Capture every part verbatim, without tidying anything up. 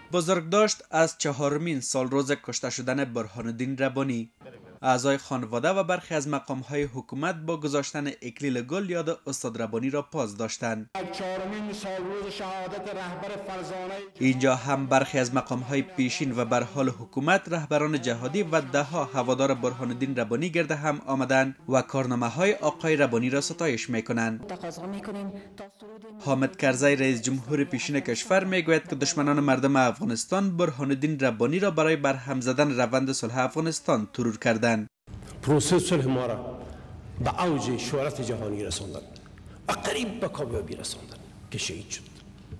بزرگداشت از چهارمین سال روز کشته شدن برهان‌الدین ربانی. اعضای خانواده و برخی از مقام‌های حکومت با گذاشتن اکلیل گل یاد استاد ربانی را پاس داشتند. چهارمین سال روز شهادت رهبر فرزانه اینجا هم برخی از مقام‌های پیشین و بر حال حکومت، رهبران جهادی و ده‌ها هوادار برهان‌الدین ربانی گرد هم آمدند و کارنامه‌های آقای ربانی را ستایش می‌کنند. حامد کرزی رئیس جمهور پیشین کشور میگوید که دشمنان مردم افغانستان برهان‌الدین ربانی را برای برهم زدن روند صلح افغانستان ترور کردند. پروسه صلح ما را به اوج شهرت جهانی رساندند و قریب به کامیابی رساندند که شهید شد.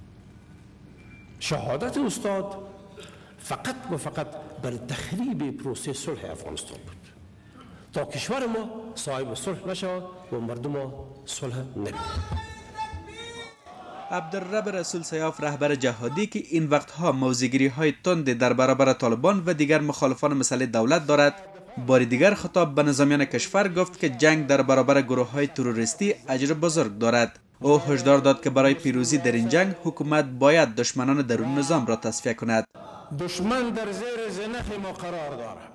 شهادت استاد فقط و فقط برای تخریب پروسه صلح افغانستان بود تا کشور ما صاحب صلح نشود و مردم ما صلح نبینند. عبدالرب رسول سیاف رهبر جهادی که این وقتها موضع‌گیری های تند در برابر طالبان و دیگر مخالفان مسئله دولت دارد، بار دیگر خطاب به نظامیان کشور گفت که جنگ در برابر گروه های تروریستی اجر بزرگ دارد. او هشدار داد که برای پیروزی در این جنگ حکومت باید دشمنان درون نظام را تصفیه کند. دشمن در زیر زنخ ما قرار دارد.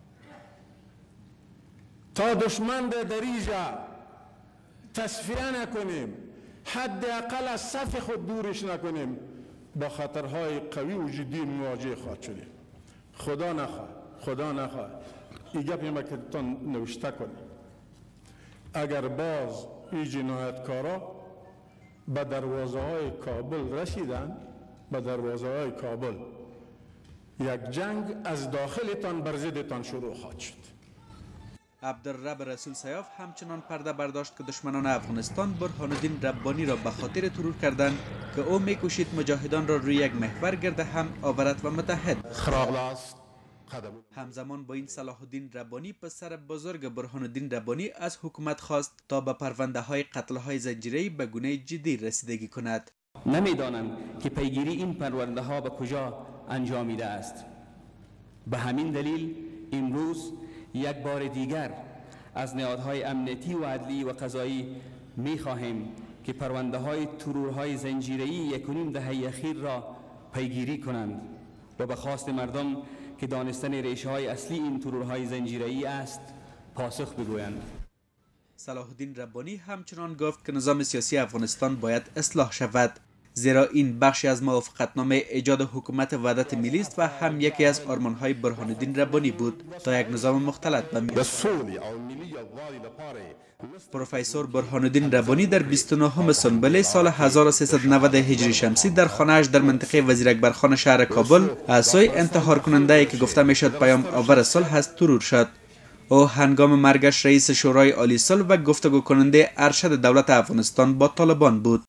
تا دشمن در اینجا تصفیه نکنیم، حداقل از صف خود دورش نکنیم، با خطرهای قوی و جدی مواجه خواهد شدیم. خدا نخواه خدا نخواه این گپی ما که تان نوشته کنیم، اگر باز این جنایتکارا به دروازه های کابل رسیدن، به دروازه های کابل یک جنگ از داخلتان بر ضدتان شروع خواهد شد. عبدالرب رسول سیاف همچنان پرده برداشت که دشمنان افغانستان برهان‌الدین ربانی را به خاطر ترور کردند که او میکوشید مجاهدان را روی یک محور گرد هم آورد و متحد. همزمان با این صلاح الدین ربانی پسر بزرگ برهان‌الدین ربانی از حکومت خواست تا به پرونده های قتل های زنجیره‌ای به گونه جدی رسیدگی کند. نمیدانم که پیگیری این پرونده ها به کجا انجامیده است. به همین دلیل امروز یک بار دیگر از نهادهای امنیتی و عدلی و قضایی می خواهیم که پرونده های ترورهای زنجیره‌ای یک و نیم دهه اخیر را پیگیری کنند و به خواست مردم که دانستن ریشه های اصلی این ترورهای زنجیره‌ای است پاسخ بگویند. صلاح الدین ربانی همچنان گفت که نظام سیاسی افغانستان باید اصلاح شود، زیرا این بخشی از موافقتنامه ایجاد حکومت وحدت ملی است و هم یکی از آرمان‌های برهان‌الدین ربانی بود تا یک نظام مختلط بمیرد. پروفسور برهان‌الدین ربانی در بیست و نهم سنبله سال هزار و سیصد و نود هجری شمسی در خانه‌اش در منطقه وزیر اکبرخان شهر کابل از سوی انتحار کننده که گفته میشد پیام آور صلح است ترور شد. او هنگام مرگش رئیس شورای عالی صلح و گفتگو کننده ارشد دولت افغانستان با طالبان بود.